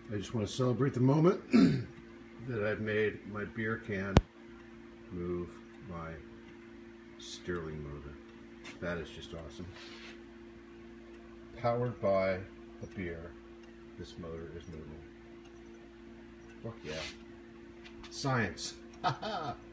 I just want to celebrate the moment that I've made my beer can move my Stirling motor. That is just awesome. Powered by a beer, this motor is moving. Fuck yeah. Science. Haha.